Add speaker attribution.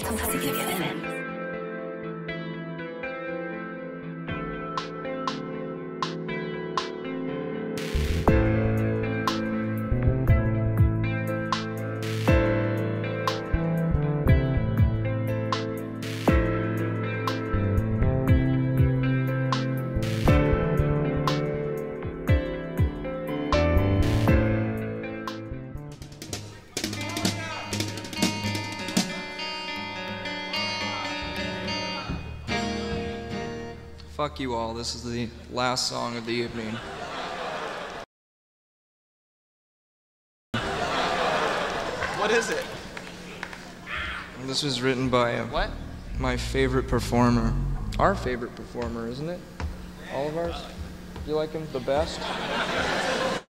Speaker 1: Fuck you all, this is the last song of the evening.
Speaker 2: What is it?
Speaker 1: This was written by
Speaker 2: What?
Speaker 1: my favorite performer. Our favorite performer, isn't it? All of ours? Do you like him the best?